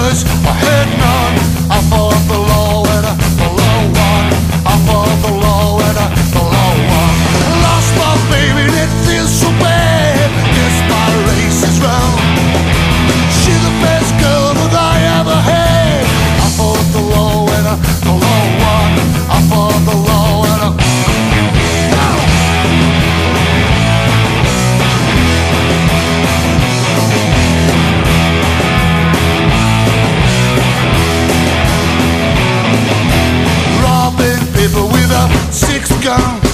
cause I had none. I fought the law and the law won. I fought the law and the law won. Lost my baby and it feels so bad. Guess my race is wrong. She's the best girl that I ever had. I fought the law and the law won. I fought the law and robbing people with a 6 gun.